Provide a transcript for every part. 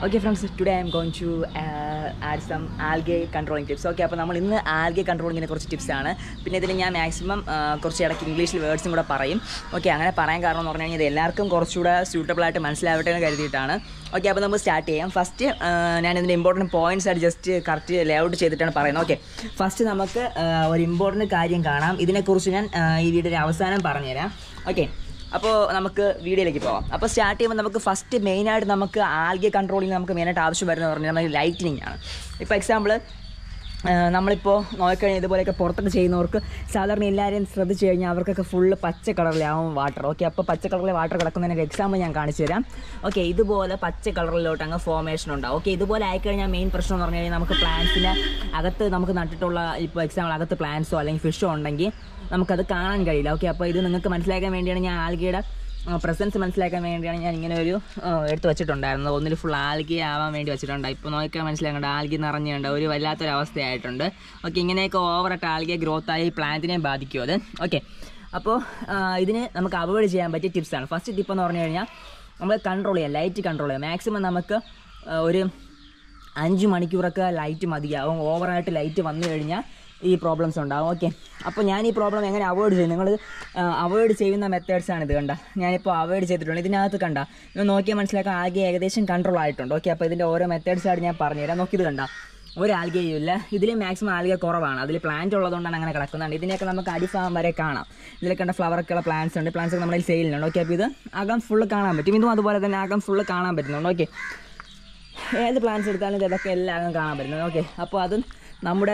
Okay friends, today I am going to add some algae controlling tips. Okay, അപ്പോൾ നമ്മൾ ഇന്ന് algae controlling കുറച്ച് tips ആണ്. പിന്നെ ഇതിൽ ഞാൻ മാക്സിമം കുറച്ച് ഇടയ്ക്ക് ഇംഗ്ലീഷിൽ വേർഡ്സും കൂടെ പറയും. ഓക്കെ, അങ്ങനെ പറയാൻ കാരണം എന്ന് പറഞ്ഞു കഴിഞ്ഞാൽ ഇത് എല്ലാവർക്കും കുറച്ചുകൂടെ സ്യൂട്ടബിൾ ആയിട്ട് മനസ്സിലാവട്ടെ എന്ന് കരുതിയിട്ടാണ്. ഓക്കെ, അപ്പോൾ നമുക്ക് സ്റ്റാർട്ട് ചെയ്യാം. ഫസ്റ്റ് ഞാൻ ഇതിൻ്റെ ഇമ്പോർട്ടൻറ്റ് പോയിൻറ്റ്സ് ആയിട്ട് ജസ്റ്റ് കറക്റ്റ് ലേഔട്ട് ചെയ്തിട്ടാണ് പറയുന്നത്. ഓക്കെ, ഫസ്റ്റ് നമുക്ക് ഒരു ഇമ്പോർട്ടൻറ്റ് കാര്യം കാണാം. ഇതിനെക്കുറിച്ച് ഞാൻ ഈ വീഡിയോയുടെ അവസാനം പറഞ്ഞുതരാം. ഓക്കെ, അപ്പോൾ നമുക്ക് വീഡിയോയിലേക്ക് പോകാം. അപ്പോൾ സ്റ്റാർട്ട് ചെയ്യുമ്പോൾ നമുക്ക് ഫസ്റ്റ് മെയിനായിട്ട് നമുക്ക് ആൽഗെ കൺട്രോളിങ് നമുക്ക് മെയിനായിട്ട് ആവശ്യം വരുന്നത് പറഞ്ഞാൽ നമുക്ക് ലൈറ്റിനിങ് ആണ്. ഇപ്പോൾ എക്സാമ്പിൾ നമ്മളിപ്പോൾ നോക്കിക്കഴിഞ്ഞാൽ ഇതുപോലെയൊക്കെ പുറത്തൊക്കെ ചെയ്യുന്നവർക്ക് സാധാരണ എല്ലാവരും ശ്രദ്ധിച്ചു കഴിഞ്ഞാൽ അവർക്കൊക്കെ ഫുള്ള് പച്ച കളറിലാവും വാട്ടർ. ഓക്കെ, അപ്പോൾ പച്ച കളറിൽ വാട്ടർ കിടക്കുന്നതിനൊരു എക്സാമ്പിൾ ഞാൻ കാണിച്ചു തരാം. ഓക്കെ, ഇതുപോലെ പച്ച കളറിലോട്ട് അങ്ങ് ഫോർമേഷൻ ഉണ്ടാവും. ഓക്കെ, ഇതുപോലെ ആയിക്കഴിഞ്ഞാൽ മെയിൻ പ്രശ്നം എന്ന് പറഞ്ഞു കഴിഞ്ഞാൽ നമുക്ക് പ്ലാന്റ്സിന് അകത്ത് നമുക്ക് നട്ടിട്ടുള്ള ഇപ്പോൾ എക്സാമ്പിൾ അകത്ത് പ്ലാന്റ്സോ അല്ലെങ്കിൽ ഫിഷോ ഉണ്ടെങ്കിൽ നമുക്കത് കാണാൻ കഴിയില്ല. ഓക്കെ, അപ്പോൾ ഇത് നിങ്ങൾക്ക് മനസ്സിലാക്കാൻ വേണ്ടിയാണ് ഞാൻ ആൽഗയുടെ പ്രസൻസ് മനസ്സിലാക്കാൻ വേണ്ടിയാണ് ഞാൻ ഇങ്ങനെ ഒരു എടുത്ത് വെച്ചിട്ടുണ്ടായിരുന്നത്. ഒന്നിൽ ഫുൾ ആൽഗി ആവാൻ വേണ്ടി വെച്ചിട്ടുണ്ട്. ഇപ്പോൾ നോക്കിയാൽ മനസ്സിലാക്കേണ്ട ആൽഗി നിറഞ്ഞുണ്ട്, ഒരു വല്ലാത്തൊരവസ്ഥയായിട്ടുണ്ട്. ഓക്കെ, ഇങ്ങനെയൊക്കെ ഓവറായിട്ട് ആൽഗെ ഗ്രോത്തായി പ്ലാന്റിനെ ബാധിക്കും അത്. ഓക്കെ, അപ്പോൾ ഇതിന് നമുക്ക് അവോയ്ഡ് ചെയ്യാൻ പറ്റിയ ടിപ്സാണ്. ഫസ്റ്റ് ടിപ്പ് എന്ന് പറഞ്ഞു കഴിഞ്ഞാൽ നമ്മൾ കൺട്രോൾ ചെയ്യാം, ലൈറ്റ് കൺട്രോൾ ചെയ്യാം. മാക്സിമം നമുക്ക് ഒരു 5 മണിക്കൂറൊക്കെ ലൈറ്റ് മതിയാവും. ഓവറായിട്ട് ലൈറ്റ് വന്നു കഴിഞ്ഞാൽ ഈ പ്രോബ്ലംസ് ഉണ്ടാകും. ഓക്കെ, അപ്പോൾ ഞാൻ ഈ പ്രോബ്ലം എങ്ങനെ അവോയ്ഡ് ചെയ്യും? നിങ്ങൾ അവോയ്ഡ് ചെയ്യുന്ന മെത്തേഡ്സാണ് ഇത്. കണ്ട, ഞാനിപ്പോൾ അവോയ്ഡ് ചെയ്തിട്ടുണ്ട്. ഇതിനകത്ത് കണ്ട നിങ്ങൾ നോക്കിയാൽ മനസ്സിലാക്കാൻ ആൽഗെ ഏകദേശം കൺട്രോൾ ആയിട്ടുണ്ട്. ഓക്കെ, അപ്പോൾ ഇതിൻ്റെ ഓരോ മെത്തേഡ്സായിട്ട് ഞാൻ പറഞ്ഞുതരാം. നോക്കിയത് കണ്ട, ഒരു ആൽഗയും ഇല്ല. ഇതിൽ മാക്സിമം ആൽഗെ കുറവാണ്. അതിൽ പ്ലാന്റ് ഉള്ളതുകൊണ്ടാണ് അങ്ങനെ കിടക്കുന്നുണ്ട്. ഇതിനെയൊക്കെ നമുക്ക് അടിഭാഗം വരെ കാണാം. ഇതിൽ കണ്ട ഫ്ലവറൊക്കെയുള്ള പ്ലാന്റ്സ് ഉണ്ട്. പ്ലാന്റ്സ് ഒക്കെ നമ്മുടെ സെയിലുണ്ട്. ഓക്കെ, അപ്പോൾ ഇത് അകം ഫുള്ള് കാണാൻ പറ്റും. ഇതും അതുപോലെ തന്നെ അകം ഫുള്ള് കാണാൻ പറ്റുന്നുണ്ട്. ഓക്കെ, ഏത് പ്ലാന്റ്സ് എടുത്താലും ഇതൊക്കെ എല്ലാം അകം കാണാൻ പറ്റുന്നത്. ഓക്കെ, അപ്പോൾ അത് നമ്മുടെ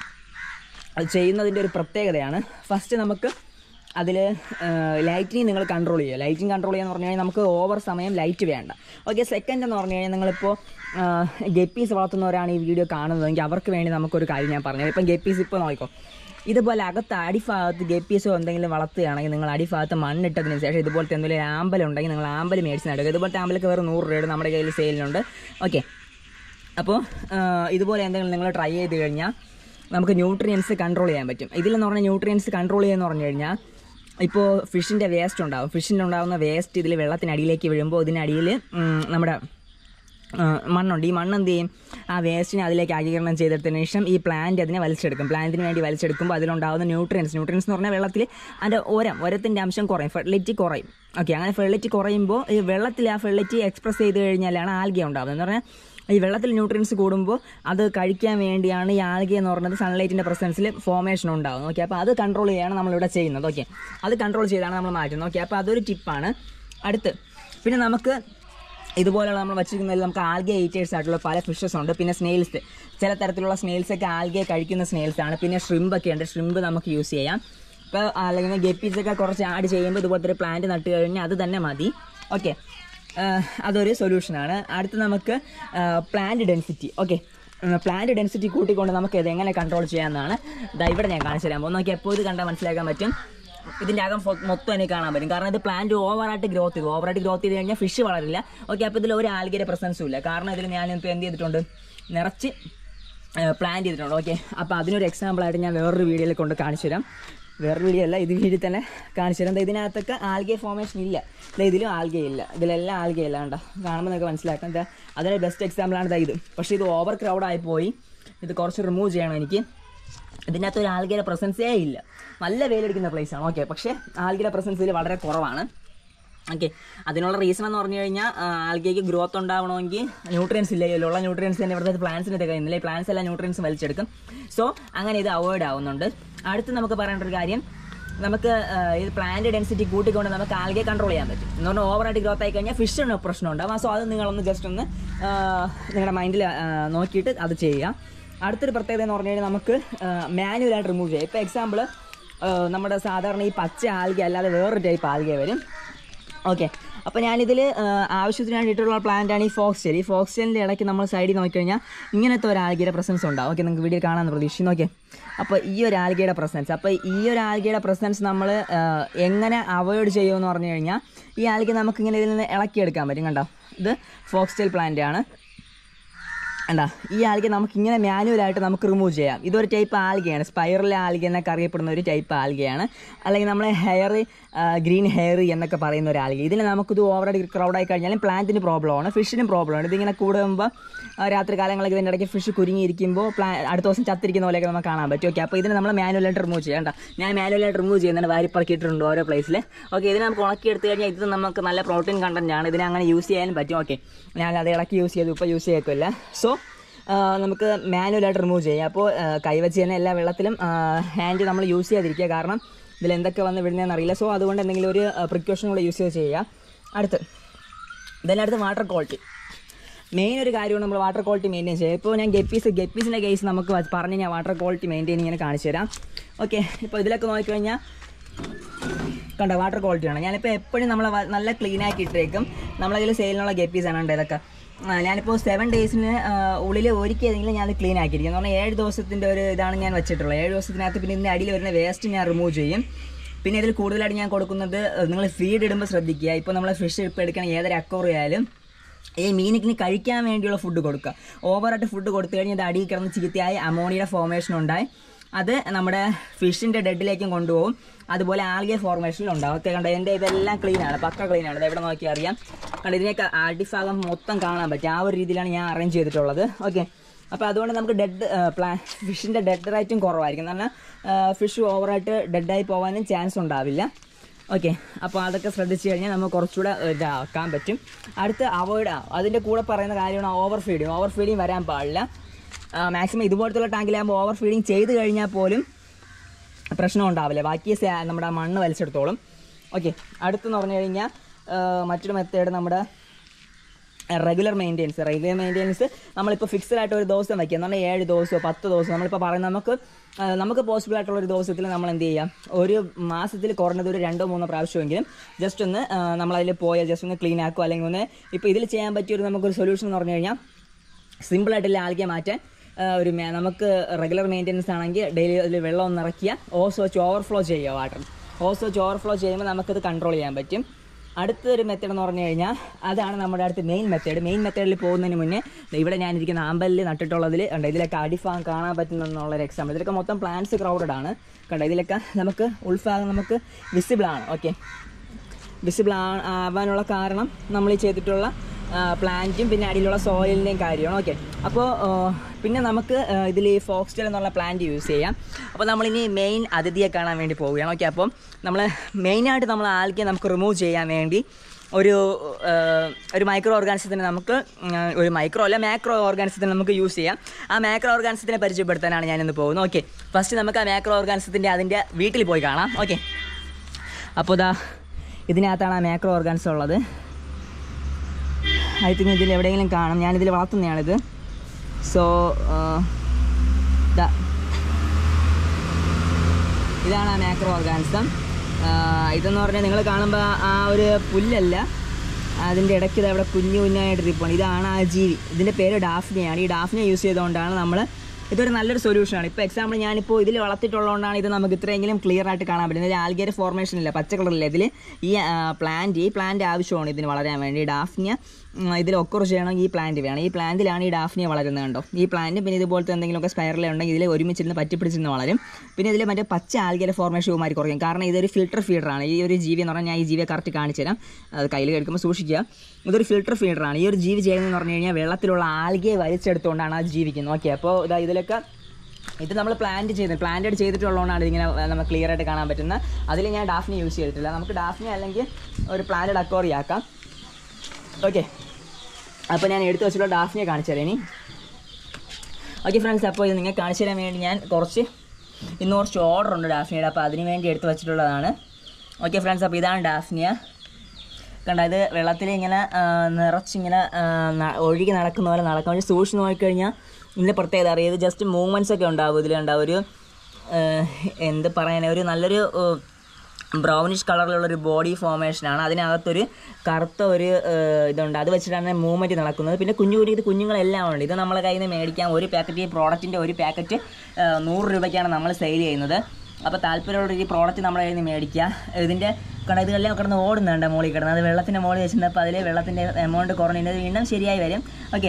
അത് ചെയ്യുന്നതിൻ്റെ ഒരു പ്രത്യേകതയാണ്. ഫസ്റ്റ് നമുക്ക് അതിൽ ലൈറ്റിനെ നിങ്ങൾ കൺട്രോൾ ചെയ്യുക. ലൈറ്റിങ് കൺട്രോൾ ചെയ്യാന്ന് പറഞ്ഞു കഴിഞ്ഞാൽ നമുക്ക് ഓവർ സമയം ലൈറ്റ് വേണ്ട. ഓക്കെ, സെക്കൻഡ് എന്ന് പറഞ്ഞു കഴിഞ്ഞാൽ നിങ്ങളിപ്പോൾ ഗപ്പീസ് വളർത്തുന്നവരാണ് ഈ വീഡിയോ കാണുന്നതെങ്കിൽ അവർക്ക് വേണ്ടി നമുക്കൊരു കാര്യം ഞാൻ പറഞ്ഞു. ഇപ്പം ഗപ്പീസ് ഇപ്പോൾ നോക്കിക്കോ, ഇതുപോലെ അകത്ത് അടിഭാഗത്ത് ഗപ്പീസോ എന്തെങ്കിലും വളർത്തുകയാണെങ്കിൽ നിങ്ങൾ അടിഭാഗത്ത് മണ്ണിട്ടതിന് ശേഷം ഇതുപോലത്തെ എന്തെങ്കിലും ആമ്പലുണ്ടെങ്കിൽ നിങ്ങൾ ആമ്പൽ മേടിച്ച് നടുക. ഇതുപോലത്തെ ആമ്പലൊക്കെ വേറെ 100 രൂപയുടെ നമ്മുടെ കയ്യിൽ സെയിലിനുണ്ട്. ഓക്കെ, അപ്പോൾ ഇതുപോലെ എന്തെങ്കിലും നിങ്ങൾ ട്രൈ ചെയ്ത് കഴിഞ്ഞാൽ നമുക്ക് ന്യൂട്രിയൻസ് കൺട്രോൾ ചെയ്യാൻ പറ്റും. ഇതിലെന്ന് പറഞ്ഞാൽ ന്യൂട്രിയൻസ് കൺട്രോൾ ചെയ്യുമെന്ന് പറഞ്ഞു കഴിഞ്ഞാൽ ഇപ്പോൾ ഫിഷിൻ്റെ വേസ്റ്റ് ഉണ്ടാകും. ഫിഷിനുണ്ടാകുന്ന വേസ്റ്റ് ഇതിൽ വെള്ളത്തിനടിയിലേക്ക് വീഴുമ്പോൾ ഇതിനടിയിൽ നമ്മുടെ മണ്ണുണ്ട്. ഈ മണ്ണ് എന്ത് ചെയ്യും? ആ വേസ്റ്റിനെ അതിലേക്ക് ആഗീകരണം ചെയ്തെടുത്തതിന് ശേഷം ഈ പ്ലാന്റ് അതിനെ വലിച്ചെടുക്കും. പ്ലാന്റിന് വേണ്ടി വലിച്ചെടുക്കുമ്പോൾ അതിലുണ്ടാകുന്ന ന്യൂട്രിയൻസ് എന്ന് പറഞ്ഞാൽ വെള്ളത്തിൽ അതിൻ്റെ ഉരത്തിൻ്റെ അംശം കുറയും, ഫെർട്ടിലിറ്റി കുറയും. ഓക്കെ, അങ്ങനെ ഫെർട്ടിലിറ്റി കുറയുമ്പോൾ ഈ വെള്ളത്തിൽ ആ ഫെർട്ടിലിറ്റി എക്സ്പ്രസ് ചെയ്ത് കഴിഞ്ഞാലാണ് ആൽഗെ ഉണ്ടാകുന്നത്. എന്ന് പറഞ്ഞാൽ ഈ വെള്ളത്തിൽ ന്യൂട്രിയൻസ് കൂടുമ്പോൾ അത് കഴിക്കാൻ വേണ്ടിയാണ് ഈ ആൽഗെ എന്ന് പറയുന്നത് സൺലൈറ്റിൻ്റെ പ്രസൻസിൽ ഫോർമേഷൻ ഉണ്ടാകുന്നത്. ഓക്കെ, അപ്പോൾ അത് കൺട്രോൾ ചെയ്യാണ് നമ്മളിവിടെ ചെയ്യുന്നത്. ഓക്കെ, അത് കൺട്രോൾ ചെയ്താണ് നമ്മൾ മാറ്റുന്നത്. ഓക്കെ, അപ്പോൾ അതൊരു ടിപ്പാണ്. അടുത്ത് പിന്നെ നമുക്ക് ഇതുപോലെയുള്ള നമ്മൾ വെച്ചിരിക്കുന്നതിൽ നമുക്ക് ആൽഗെ ഈറ്റേഴ്സ് ആയിട്ടുള്ള പല ഫിഷസ് ഉണ്ട്. പിന്നെ സ്നെയിൽസ്, ചില തരത്തിലുള്ള സ്നെയിൽസൊക്കെ ആൽഗെ കഴിക്കുന്ന സ്നെയിൽസാണ്. പിന്നെ ഷ്രിമ്പൊക്കെ ഉണ്ട്. ഷ്രിമ്പ് നമുക്ക് യൂസ് ചെയ്യാം. ഇപ്പോൾ അല്ലെങ്കിൽ ഗപ്പീസൊക്കെ കുറച്ച് ആഡ് ചെയ്യുമ്പോൾ ഇതുപോലത്തെ ഒരു പ്ലാന്റ് നട്ട് കഴിഞ്ഞാൽ അത് തന്നെ മതി. ഓക്കെ, അതൊരു സൊല്യൂഷനാണ്. അടുത്ത് നമുക്ക് plant density. Okay, plant density കൂട്ടിക്കൊണ്ട് നമുക്ക് ഇത് എങ്ങനെ കൺട്രോൾ ചെയ്യാമെന്നാണ് ഇവിടെ ഞാൻ കാണിച്ചു തരാൻ പോകുന്നത്. നോക്കി എപ്പോൾ ഇത് കണ്ടാൽ മനസ്സിലാക്കാൻ പറ്റും. ഇതിൻ്റെ അകം മൊത്തം എനിക്ക് കാണാൻ പറ്റും. കാരണം ഇത് പ്ലാന്റ് ഓവറായിട്ട് ഗ്രോത്ത് ചെയ്ത് കഴിഞ്ഞാൽ ഫിഷ് വളരില്ല. ഓക്കെ, അപ്പോൾ ഇതിൽ ഒരു ആൽഗയുടെ പ്രസൻസും ഇല്ല. കാരണം ഇതിൽ ഞാനിപ്പോൾ എന്ത് ചെയ്തിട്ടുണ്ട്, നിറച്ച് പ്ലാന്റ് ചെയ്തിട്ടുണ്ട്. ഓക്കെ, അപ്പോൾ അതിനൊരു എക്സാമ്പിളായിട്ട് ഞാൻ വേറൊരു വീഡിയോയിൽ കൊണ്ട് കാണിച്ചു തരാം. വേറൊരു വീഡിയോ അല്ല, ഇത് വീഡിയോ തന്നെ കാണിച്ചു തരാം. ഇതിനകത്തൊക്കെ ആൽഗെ ഫോർമേഷൻ ഇല്ല. ഇതിലും ആൽഗെ ഇല്ല, ഇതിലെല്ലാം ആൽഗെ ഇല്ല. കണ്ടോ, കാണുമ്പോൾ നിങ്ങൾക്ക് മനസ്സിലാക്കാം. അതിൻ്റെ ബെസ്റ്റ് എക്സാമ്പിളാണ് ഇത്. പക്ഷേ ഇത് ഓവർ ക്രൗഡായി പോയി. ഇത് കുറച്ച് റിമൂവ് ചെയ്യണം എനിക്ക്. ഇതിനകത്ത് ഒരു ആൽഗയുടെ പ്രസൻസേ ഇല്ല. നല്ല വെയിലടിക്കുന്ന പ്ലേസാണ്. ഓക്കെ, പക്ഷേ ആൽഗയുടെ പ്രസൻസ് ഇതിൽ വളരെ കുറവാണ്. ഓക്കെ, അതിനുള്ള റീസൺ എന്ന് പറഞ്ഞു കഴിഞ്ഞാൽ ആൽഗയ്ക്ക് ഗ്രോത്ത് ഉണ്ടാവണമെങ്കിൽ ന്യൂട്രിയൻസ് ഇല്ല. ഇതിലുള്ള ന്യൂട്രിയൻസ് തന്നെ ഇവിടുത്തെ പ്ലാന്റ്സിന് കഴിയുന്നില്ല. ഈ പ്ലാന്റ്സ് എല്ലാം ന്യൂട്രിയൻസ് വലിച്ചെടുക്കും. സോ അങ്ങനെ ഇത് അവോയ്ഡ് ആവുന്നുണ്ട്. അടുത്ത് നമുക്ക് പറയേണ്ട ഒരു കാര്യം, നമുക്ക് ഇത് പ്ലാന്റ് ഡെൻസിറ്റി കൂട്ടിക്കൊണ്ട് നമുക്ക് ആൽഗെ കൺട്രോൾ ചെയ്യാൻ പറ്റും. എന്ന് പറഞ്ഞാൽ ഓവറായിട്ട് ഗ്രോത്ത് ആയി കഴിഞ്ഞാൽ ഫിഷിന് പ്രശ്നം ഉണ്ടാകും. സോ അത് നിങ്ങളൊന്ന് ജസ്റ്റ് ഒന്ന് നിങ്ങളുടെ മൈൻഡിൽ നോക്കിയിട്ട് അത് ചെയ്യുക. അടുത്തൊരു പ്രത്യേകത എന്ന് പറഞ്ഞു കഴിഞ്ഞാൽ നമുക്ക് മാനുവലായിട്ട് റിമൂവ് ചെയ്യാം. ഇപ്പോൾ എക്സാമ്പിൾ നമ്മുടെ സാധാരണ ഈ പച്ച ആൽഗെ അല്ലാതെ വേറൊരു ടൈപ്പ് ആൽഗെ വരും. ഓക്കെ, അപ്പോൾ ഞാനിതിൽ ആവശ്യത്തിന് വേണ്ടിയിട്ടുള്ള പ്ലാന്റാണ് ഈ ഫോക്സ്റ്റെയിൽ. ഈ ഫോക്സ്റ്റെയിലിൻ്റെ ഇടയ്ക്ക് നമ്മൾ സൈഡിൽ നോക്കിക്കഴിഞ്ഞാൽ ഇങ്ങനത്തെ ഒരു ആൽഗയുടെ പ്രസൻസ് ഉണ്ടാവും. ഓക്കെ, നിങ്ങൾക്ക് വീഡിയോ കാണാമെന്ന് പ്രതീക്ഷിക്കുന്നു. ഓക്കെ, അപ്പോൾ ഈ ഒരു ആൽഗയുടെ പ്രസൻസ്, അപ്പോൾ ഈ ഒരു ആൽഗയുടെ പ്രസൻസ് നമ്മൾ എങ്ങനെ അവോയ്ഡ് ചെയ്യുമെന്ന് പറഞ്ഞു കഴിഞ്ഞാൽ ഈ ആൽഗെ നമുക്കിങ്ങനെ ഇതിൽ നിന്ന് ഇളക്കിയെടുക്കാൻ പറ്റും. കണ്ടോ, ഇത് ഫോക്സ്റ്റെയിൽ പ്ലാന്റ് ആണ്. അണ്ടാ ഈ ആൽഗെ നമുക്കിങ്ങനെ മാനുവലായിട്ട് നമുക്ക് റിമൂവ് ചെയ്യാം. ഇതൊരു ടൈപ്പ് ആൽഗയാണ്, സ്പൈറൽ ആൽഗ എന്നൊക്കെ അറിയപ്പെടുന്ന ഒരു ടൈപ്പ് ആൽഗയാണ്. അല്ലെങ്കിൽ നമ്മൾ ഗ്രീൻ ഹെയർ എന്നൊക്കെ പറയുന്ന ഒരു ആൽഗ. ഇതിൽ നമുക്കിത് ഓവറായിട്ട് ക്രൗഡായി കഴിഞ്ഞാലും പ്ലാന്റിന് പ്രോബ്ലമാണ്, ഫിഷിനും പ്രോബ്ലമാണ്. ഇതിങ്ങനെ കൂടുമ്പോൾ രാത്രി കാലങ്ങളിൽ ഇതിൻ്റെ ഇടയ്ക്ക് ഫിഷ് കുരുങ്ങിയിരിക്കുമ്പോൾ അടുത്ത ദിവസം ചത്തിരിക്കുന്ന പോലെയൊക്കെ നമുക്ക് കാണാൻ പറ്റും. ഓക്കെ, അപ്പോൾ ഇതിന് നമ്മൾ മാനുവലായിട്ട് റിമൂവ് ചെയ്യാം. കേട്ടോ, ഞാൻ മാനുവലായിട്ട് റിമൂവ് ചെയ്യുന്നതിന് വാരിപ്പറക്കിയിട്ടുണ്ട് ഓരോ പ്ലേസിൽ. ഓക്കെ, ഇതിന് നമുക്ക് ഉണക്കിയെടുത്ത് കഴിഞ്ഞാൽ ഇത് നമുക്ക് നല്ല പ്രോട്ടീൻ കണ്ടൻറ്റ് ആണ്. ഇതിനെ അങ്ങനെ യൂസ് ചെയ്യാനും പറ്റും. ഓക്കെ, ഞാൻ അത് ഇടയ്ക്ക് യൂസ് ചെയ്തു, ഇപ്പോൾ യൂസ് ചെയ്യത്തില്ല. സോ നമുക്ക് മാനുവലായിട്ട് റിമൂവ് ചെയ്യാം. അപ്പോൾ കൈവച്ച് തന്നെ എല്ലാ വെള്ളത്തിലും ഹാൻഡ് നമ്മൾ യൂസ് ചെയ്യാതിരിക്കുക, കാരണം ഇതിൽ എന്തൊക്കെ വന്ന് വിടുന്നതെന്ന് അറിയില്ല. സോ അതുകൊണ്ട് എന്തെങ്കിലും ഒരു പ്രിക്കോഷൻ കൂടെ യൂസ് ചെയ്യുക. അടുത്ത് വാട്ടർ ക്വാളിറ്റി, മെയിൻ ഒരു കാര്യമാണ് നമ്മൾ വാട്ടർ ക്വാളിറ്റി മെയിൻറ്റെയിൻ ചെയ്യുക. ഇപ്പോൾ ഞാൻ ഗപ്പീസിൻ്റെ കേസ് നമുക്ക് പറഞ്ഞ് ഞാൻ വാട്ടർ ക്വാളിറ്റി മെയിൻറ്റെയിൻ ഇങ്ങനെ കാണിച്ചു തരാം. ഓക്കെ, ഇപ്പോൾ ഇതിലൊക്കെ നോക്കിക്കഴിഞ്ഞാൽ കണ്ടോ വാട്ടർ ക്വാളിറ്റിയാണ്. ഞാനിപ്പോൾ എപ്പോഴും നമ്മൾ നല്ല ക്ലീനാക്കി ഇട്ടേക്കും. നമ്മളതിൽ സെയിലിനുള്ള ഗപ്പീസാണ് ഉണ്ട് ഇതൊക്കെ. ഞാനിപ്പോൾ 7 ഡേയ്സിന് ഉള്ളിൽ ഒരിക്കലെങ്കിലും ഞാൻ ക്ലീൻ ആക്കിയിരിക്കും. എന്ന് പറഞ്ഞാൽ 7 ദിവസത്തിൻ്റെ ഒരു ഇതാണ് ഞാൻ വെച്ചിട്ടുള്ളത്. 7 ദിവസത്തിനകത്ത് പിന്നെ ഇതിൻ്റെ അടിയിൽ വരുന്ന വേസ്റ്റ് ഞാൻ റിമൂവ് ചെയ്യും. പിന്നെ ഇതിൽ കൂടുതലായിട്ട് ഞാൻ കൊടുക്കുന്നത്, നിങ്ങൾ ഫീഡ് ഇടുമ്പോൾ ശ്രദ്ധിക്കുക. ഇപ്പോൾ നമ്മൾ ഫിഷ് ഇപ്പോൾ എടുക്കണം, ഏതൊരു അക്വേറിയം ആയാലും ഈ മീനിന് കഴിക്കാൻ വേണ്ടിയുള്ള ഫുഡ് കൊടുക്കുക. ഓവറായിട്ട് ഫുഡ് കൊടുത്തു കഴിഞ്ഞാൽ ഇത് അടിയിൽ കിടന്ന് ചീത്തയായി അമോണിയുടെ ഫോർമേഷൻ ഉണ്ടായി അത് നമ്മുടെ ഫിഷിൻ്റെ ഡെഡിലേക്കും കൊണ്ടുപോകും. അതുപോലെ ആൽഗെ ഫോർമേഷനിലും ഉണ്ടാകും. ഓക്കെ, കണ്ടോ എൻ്റെ ഇതെല്ലാം ക്ലീനാണ്, പക്ക ക്ലീനാണ്. ഇത് എവിടെ നോക്കിയാൽ അറിയാം. കണ്ടോ ഇതിനൊക്കെ അടിഭാഗം മൊത്തം കാണാൻ പറ്റും. ആ ഒരു രീതിയിലാണ് ഞാൻ അറേഞ്ച് ചെയ്തിട്ടുള്ളത്. ഓക്കെ, അപ്പോൾ അതുകൊണ്ട് നമുക്ക് ഫിഷിൻ്റെ ഡെഡ് റേറ്റും കുറവായിരിക്കും. കാരണം ഫിഷ് ഓവറായിട്ട് ഡെഡായി പോകാനും ചാൻസ് ഉണ്ടാവില്ല. ഓക്കെ, അപ്പോൾ അതൊക്കെ ശ്രദ്ധിച്ച് കഴിഞ്ഞാൽ നമുക്ക് കുറച്ചുകൂടെ ഇതാക്കാൻ പറ്റും. അടുത്ത് അതിൻ്റെ കൂടെ പറയുന്ന കാര്യമാണ് ഓവർ ഫീഡിങ് വരാൻ പാടില്ല. മാക്സിമം ഇതുപോലത്തുള്ള ടാങ്കിലാകുമ്പോൾ ഓവർ ഫീഡിങ് ചെയ്ത് കഴിഞ്ഞാൽ പോലും പ്രശ്നം ഉണ്ടാവില്ല, ബാക്കി നമ്മുടെ മണ്ണ് വലിച്ചെടുത്തോളും. ഓക്കെ, അടുത്തെന്ന് പറഞ്ഞു കഴിഞ്ഞാൽ മറ്റൊരു മെത്തേഡ് നമ്മുടെ റെഗുലർ മെയിൻ്റെനൻസ്. നമ്മളിപ്പോൾ ഫിക്സഡ് ആയിട്ട് ഒരു ദിവസം വയ്ക്കുക, എന്ന് പറഞ്ഞാൽ 7 ദിവസമോ 10 ദിവസം നമ്മളിപ്പോൾ പറയുന്നത് നമുക്ക് പോസിബിൾ ആയിട്ടുള്ള ഒരു ദിവസത്തിൽ നമ്മൾ എന്ത് ചെയ്യാം, ഒരു മാസത്തിൽ കുറഞ്ഞത് ഒരു 2-3 പ്രാവശ്യമെങ്കിലും ജസ്റ്റ് ഒന്ന് നമ്മളതിൽ പോയാൽ ജസ്റ്റ് ഒന്ന് ക്ലീൻ ആക്കുക. അല്ലെങ്കിൽ ഒന്ന് ഇപ്പോൾ ഇതിൽ ചെയ്യാൻ പറ്റിയൊരു നമുക്കൊരു സൊല്യൂഷൻ എന്ന് പറഞ്ഞു കഴിഞ്ഞാൽ സിമ്പിളായിട്ടുള്ള ആൽഗെ മാറ്റാൻ നമുക്ക് റെഗുലർ മെയിൻ്റെനൻസ് ആണെങ്കിൽ ഡെയിലി അതിൽ വെള്ളം ഒന്ന് നിറയ്ക്കുക, ഓസ് വെച്ച് ഓവർഫ്ലോ ചെയ്യുക. ഓസ് വെച്ച് ഓവർഫ്ലോ ചെയ്യുമ്പോൾ നമുക്കത് കൺട്രോൾ ചെയ്യാൻ പറ്റും. അടുത്തൊരു മെത്തേഡ് എന്ന് പറഞ്ഞു കഴിഞ്ഞാൽ അതാണ് നമ്മുടെ അടുത്ത് മെയിൻ മെത്തേഡിൽ പോകുന്നതിന് മുന്നേ ഇവിടെ ഞാനിരിക്കുന്ന ആമ്പലിൽ നട്ടിട്ടുള്ളതിൽ കണ്ടോ, ഇതിലൊക്കെ അടിഭാഗം കാണാൻ പറ്റുന്നുള്ളൊരു എക്സാമ്പിൾ. ഇതിലൊക്കെ മൊത്തം പ്ലാന്റ്സ് ക്രൗഡഡ് ആണ്. കണ്ടോ, ഇതിലൊക്കെ നമുക്ക് ഉൾഭാഗം നമുക്ക് വിസിബിളാണ്. ഓക്കെ, വിസിബിൾ ആവാനുള്ള കാരണം നമ്മൾ ഈ ചെയ്തിട്ടുള്ള പ്ലാന്റും പിന്നെ അടിയിലുള്ള സോയിലിൻ്റെയും കാര്യമാണ്. ഓക്കെ, അപ്പോൾ പിന്നെ നമുക്ക് ഇതിൽ ഈ ഫോക്സ്റ്റെയിൽ എന്നുള്ള പ്ലാന്റ് യൂസ് ചെയ്യാം. അപ്പോൾ നമ്മളിനി മെയിൻ അതിഥിയെ കാണാൻ വേണ്ടി പോവുകയാണ്. ഓക്കെ, അപ്പം നമ്മൾ മെയിനായിട്ട് നമ്മൾ ആൽഗെ നമുക്ക് റിമൂവ് ചെയ്യാൻ വേണ്ടി ഒരു മൈക്രോ ഓർഗാനിസത്തിന് നമുക്ക് ഒരു മാക്രോ ഓർഗാനിസത്തിന് നമുക്ക് യൂസ് ചെയ്യാം. ആ മാക്രോ ഓർഗാനിസത്തിനെ പരിചയപ്പെടുത്താനാണ് ഞാനിന്ന് പോകുന്നത്. ഓക്കെ, ഫസ്റ്റ് നമുക്ക് ആ മാക്രോ ഓർഗാനിസത്തിൻ്റെ അതിൻ്റെ വീട്ടിൽ പോയി കാണാം. ഓക്കെ, അപ്പോൾ ഇതിനകത്താണ് ആ മാക്രോ ഓർഗാനിസം ഉള്ളത്. ഐ തിങ്ക് ഇതിൽ എവിടെയെങ്കിലും കാണും, ഞാനിതിൽ വളർത്തുന്നതാണിത്. സോ ഇതാണ് ആ മാക്രോ ഓർഗാനിസം. ഇതെന്ന് പറഞ്ഞാൽ നിങ്ങൾ കാണുമ്പോൾ ആ ഒരു പുല്ലല്ല, അതിൻ്റെ ഇടയ്ക്ക് ഇത് അവിടെ കുഞ്ഞായിട്ടിരിപ്പുണ്ട്. ഇതാണ് ആ ജീവി. ഇതിൻ്റെ പേര് ഡാഫ്നിയാണ്. ഈ ഡാഫ്നിയ യൂസ് ചെയ്തുകൊണ്ടാണ് ഇതൊരു നല്ലൊരു സൊല്യൂഷനാണ്. ഇപ്പോൾ എക്സാമ്പിൾ ഞാനിപ്പോൾ ഇതിൽ വളർത്തിയിട്ടുള്ളതുകൊണ്ടാണ് ഇത് നമുക്ക് ഇത്രയെങ്കിലും ക്ലിയർ ആയിട്ട് കാണാൻ പറ്റുന്നത്. ആൽഗയുടെ ഫോർമേഷൻ ഇല്ല, പച്ച കളറില്ല. ഇതിൽ ഈ പ്ലാന്റ് ആവശ്യമാണ് ഇതിന് വളരാൻ വേണ്ടി. ഡാഫ്നിയ ഇതിൽ ഒക്കർ ചെയ്യണമെങ്കിൽ ഈ പ്ലാന്റ് വേണം. ഈ പ്ലാന്റിലാണ് ഈ ഡാഫ്നിയ വളരുന്നത്. കണ്ടോ, ഈ പ്ലാന്റ് പിന്നെ ഇതുപോലത്തെ എന്തെങ്കിലുമൊക്കെ സ്പൈറല ഉണ്ടെങ്കിൽ ഇതിൽ ഒരുമിച്ചിരുന്ന് പറ്റിപ്പിടിച്ചിരുന്ന് വളരും. പിന്നെ ഇതിൽ മറ്റേ പച്ച ആൽഗയുടെ ഫോർമേഷൻ ഇവന്മാർ കുറയും, കാരണം ഇതൊരു ഫിൽട്ടർ ഫീഡറാണ്. ഈ ഒരു ജീവി എന്ന് പറഞ്ഞാൽ ഞാൻ ഈ ജീവിയെ കറക്റ്റ് കാണിച്ചു തരാം, അത് കയ്യിൽ എടുക്കുമ്പോൾ സൂക്ഷിക്കുക. ഇതൊരു ഫിൽട്ടർ ഫീഡറാണ്. ഈ ഒരു ജീവി ചെയ്യുന്നതെന്ന് പറഞ്ഞു കഴിഞ്ഞാൽ വെള്ളത്തിലുള്ള ആൽഗയെ വലിച്ചെടുത്തുകൊണ്ടാണ് അത് ജീവിക്കുന്നത്. ഓക്കെ, അപ്പോൾ ഇതിലൊക്കെ ഇത് നമ്മൾ പ്ലാന്റഡ് ചെയ്തിട്ടുള്ളതുകൊണ്ടാണ് ഇതിങ്ങനെ നമുക്ക് ക്ലിയർ ആയിട്ട് കാണാൻ പറ്റുന്നത്. അതിൽ ഞാൻ ഡാഫ്നിയ യൂസ് ചെയ്തിട്ടില്ല. നമുക്ക് ഡാഫ്നിയ അല്ലെങ്കിൽ ഒരു പ്ലാന്റഡ് അക്വേറിയം ആക്കാം. ഓക്കെ, അപ്പോൾ ഞാൻ എടുത്ത് വെച്ചിട്ടുള്ള ഡാഫ്നിയ കാണിച്ചു തരാം ഇനി. ഓക്കെ ഫ്രണ്ട്സ്, അപ്പോൾ ഇത് നിങ്ങൾക്ക് കാണിച്ചു തരാൻ വേണ്ടി ഞാൻ ഇന്ന് കുറച്ച് ഓർഡർ ഉണ്ട് ഡാഫ്നിയുടെ, അപ്പോൾ അതിന് വേണ്ടി എടുത്ത് വെച്ചിട്ടുള്ളതാണ്. ഓക്കെ ഫ്രണ്ട്സ്, അപ്പോൾ ഇതാണ് ഡാഫ്നിയ. കണ്ട, ഇത് വെള്ളത്തിൽ ഇങ്ങനെ നിറച്ചിങ്ങനെ ഒഴുകി നടക്കുന്ന പോലെ നടക്കും. പക്ഷേ സൂക്ഷിച്ച് നോക്കിക്കഴിഞ്ഞാൽ ഇതിൻ്റെ പ്രത്യേകത അറിയാം, ഇത് ജസ്റ്റ് മൂവ്മെൻറ്റ്സ് ഒക്കെ ഉണ്ടാവും. ഇതിലുണ്ടാവും ഒരു എന്ത് പറയാൻ, ഒരു നല്ലൊരു ബ്രൗണിഷ് കളറിലുള്ളൊരു ബോഡി ഫോർമേഷനാണ്. അതിനകത്തൊരു കറുത്ത ഒരു ഇതുണ്ട്, അത് വെച്ചിട്ടാണ് മൂവ്മെൻറ്റ് നടക്കുന്നത്. പിന്നെ കുഞ്ഞുങ്ങളെല്ലാം ഉണ്ട്. ഇത് നമ്മളെ കയ്യിൽ നിന്ന് മേടിക്കാം. ഒരു പാക്കറ്റ്, ഈ പ്രോഡക്റ്റിൻ്റെ ഒരു പാക്കറ്റ് 100 രൂപയ്ക്കാണ് നമ്മൾ സെയിൽ ചെയ്യുന്നത്. അപ്പോൾ താല്പര്യമുള്ള ഈ പ്രോഡക്റ്റ് നമ്മളെ കയ്യിൽ നിന്ന് മേടിക്കുക. ഇതിൻ്റെ ഇതെല്ലാം കിടന്ന് ഓടുന്നുണ്ട് മുകളിൽ കിടന്ന്, അത് വെള്ളത്തിൻ്റെ മുകളിൽ വെച്ചിരുന്നപ്പോൾ അതിൽ വെള്ളത്തിൻ്റെ എമൗണ്ട് കുറഞ്ഞിട്ട് വീണ്ടും ശരിയായി വരും. ഓക്കെ,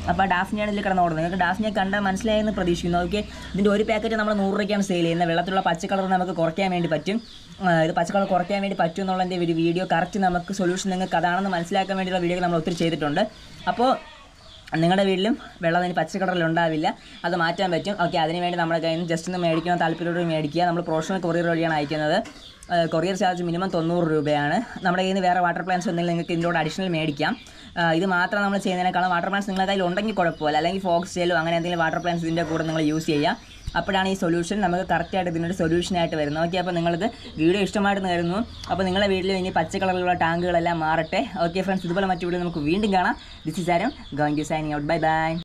അപ്പോൾ ഡാഫ്നിയാണ് ഇതിൽ കിടന്ന് ഓടുന്നത്. നിങ്ങൾക്ക് ഡാഫ്നിയെ കണ്ടാൽ മനസ്സിലായെന്ന് പ്രതീക്ഷിക്കുന്നു. ഓക്കെ, ഇതിൻ്റെ ഒരു പാക്കറ്റ് നമ്മൾ 100 രൂപയ്ക്കാണ് സെയിൽ ചെയ്യുന്നത്. വെള്ളത്തിലുള്ള പച്ച കളർ നമുക്ക് കുറയ്ക്കാൻ വേണ്ടി പറ്റും. ഇത് പച്ചക്കളർ കുറയ്ക്കാൻ വേണ്ടി പറ്റും എന്നുള്ളതിൻ്റെ ഒരു വീഡിയോ കറക്റ്റ് നമുക്ക് സൊല്യൂഷൻ നിങ്ങൾക്ക് അതാണെന്ന് മനസ്സിലാക്കാൻ വേണ്ടിയുള്ള വീഡിയോ നമ്മൾ ഒത്തിരി ചെയ്തിട്ടുണ്ട്. അപ്പോൾ നിങ്ങളുടെ വീട്ടിലും വെള്ളം അതിന് പച്ച കളറിൽ ഉണ്ടാവില്ല, അത് മാറ്റാൻ പറ്റും. ഓക്കെ, അതിനുവേണ്ടി നമ്മുടെ കയ്യിൽ നിന്ന് ജസ്റ്റ് ഒന്ന് മേടിക്കണം, താല്പര്യത്തോട് മേടിക്കുക. നമ്മൾ പ്രൊഫഷണൽ കൊറിയർ വഴിയാണ് അയക്കുന്നത്. കൊറിയർ ചാർജ് മിനിമം 90 രൂപയാണ്. നമ്മുടെ കയ്യിൽ നിന്ന് വേറെ വാട്ടർ പ്ലാന്റ്സ് എന്തെങ്കിലും നിങ്ങൾക്ക് ഇതിനോട് അഡീഷണൽ മേടിക്കാം. ഇത് മാത്രം നമ്മൾ ചെയ്യുന്നതിനേക്കാളും വാട്ടർ പ്ലാന്റ്സ് നിങ്ങളുടെ കയ്യിൽ ഉണ്ടെങ്കിൽ കുഴപ്പമില്ല, അല്ലെങ്കിൽ ഫോക്സ് ടെയിലോ അങ്ങനെ എന്തെങ്കിലും വാട്ടർ പ്ലാന്റ്സ് ഇതിൻ്റെ കൂടെ നിങ്ങൾ യൂസ് ചെയ്യുക. അപ്പോഴാണ് ഈ സൊല്യൂഷൻ നമുക്ക് കറക്റ്റായിട്ട് ഇതിനൊരു സൊല്യൂഷനായിട്ട് വരുന്നത്. ഓക്കെ, അപ്പോൾ നിങ്ങളിത് വീഡിയോ ഇഷ്ടമായിട്ട് വരുന്നു. അപ്പോൾ നിങ്ങളുടെ വീട്ടിൽ ഇനി പച്ച കളറിലുള്ള ടാങ്കുകളെല്ലാം മാറട്ടെ. ഓക്കെ ഫ്രണ്ട്സ്, ഇതുപോലെ മറ്റു വീഡിയോ നമുക്ക് വീണ്ടും കാണാം. This is Aaram going to signing out. Bye by.